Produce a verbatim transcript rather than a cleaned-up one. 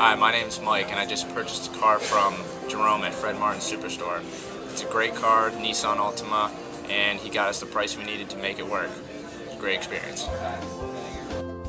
Hi, my name's Mike, and I just purchased a car from Jerome at Fred Martin's Superstore. It's a great car, Nissan Altima, and he got us the price we needed to make it work. Great experience.